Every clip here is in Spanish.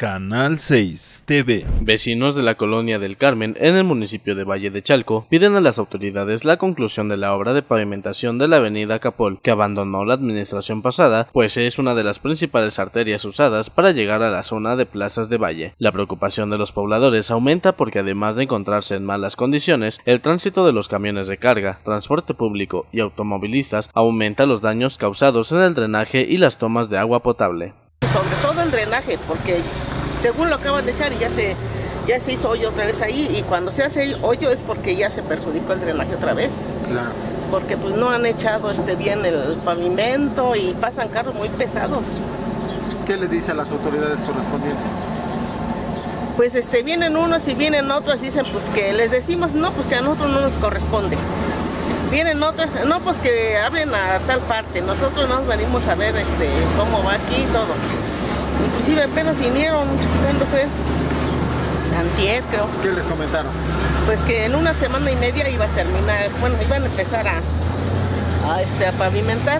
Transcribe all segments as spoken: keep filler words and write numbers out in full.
Canal seis T V. Vecinos de la colonia del Carmen, en el municipio de Valle de Chalco, piden a las autoridades la conclusión de la obra de pavimentación de la avenida Capol, que abandonó la administración pasada, pues es una de las principales arterias usadas para llegar a la zona de plazas de Valle. La preocupación de los pobladores aumenta porque además de encontrarse en malas condiciones, el tránsito de los camiones de carga, transporte público y automovilistas aumenta los daños causados en el drenaje y las tomas de agua potable. Sobre todo el drenaje, porque según lo acaban de echar y ya se, ya se hizo hoyo otra vez ahí, y cuando se hace hoyo es porque ya se perjudicó el drenaje otra vez. Claro. Porque pues no han echado este bien el pavimento y pasan carros muy pesados. ¿Qué le dice a las autoridades correspondientes? Pues este vienen unos y vienen otros, dicen pues que les decimos no, pues que a nosotros no nos corresponde. Vienen otros, no, pues que hablen a tal parte, nosotros nos venimos a ver este cómo va aquí y todo. Inclusive apenas vinieron, ¿cuándo fue? Antier, creo. ¿Qué les comentaron? Pues que en una semana y media iba a terminar, bueno, iban a empezar a, a, este, a pavimentar.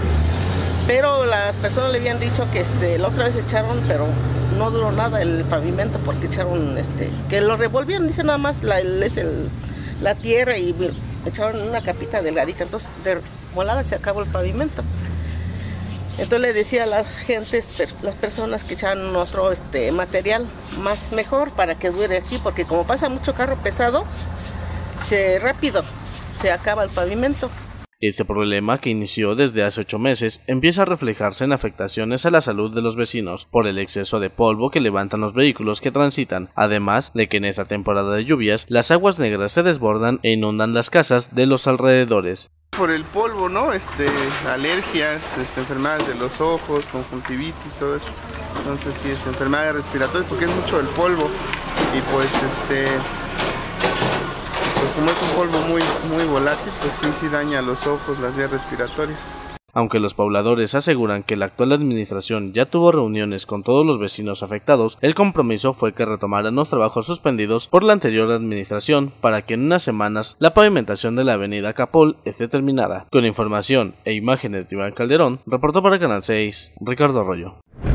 Pero las personas le habían dicho que este, la otra vez echaron, pero no duró nada el pavimento porque echaron, este, que lo revolvieron, dice nada más la, el, es el, la tierra y echaron una capita delgadita, entonces de volada se acabó el pavimento. Entonces le decía a las gentes, las personas que echaban otro este, material más mejor para que dure aquí, porque como pasa mucho carro pesado, se rápido se acaba el pavimento. Este problema, que inició desde hace ocho meses, empieza a reflejarse en afectaciones a la salud de los vecinos por el exceso de polvo que levantan los vehículos que transitan, además de que en esta temporada de lluvias las aguas negras se desbordan e inundan las casas de los alrededores. Por el polvo, ¿no? Este, alergias, este, enfermedades de los ojos, conjuntivitis, todo eso. Entonces sí, es enfermedades respiratorias porque es mucho el polvo y pues este... Pues como es un polvo muy, muy volátil, pues sí, sí daña los ojos, las vías respiratorias. Aunque los pobladores aseguran que la actual administración ya tuvo reuniones con todos los vecinos afectados, el compromiso fue que retomaran los trabajos suspendidos por la anterior administración para que en unas semanas la pavimentación de la avenida Capol esté terminada. Con información e imágenes de Iván Calderón, reportó para Canal seis, Ricardo Arroyo.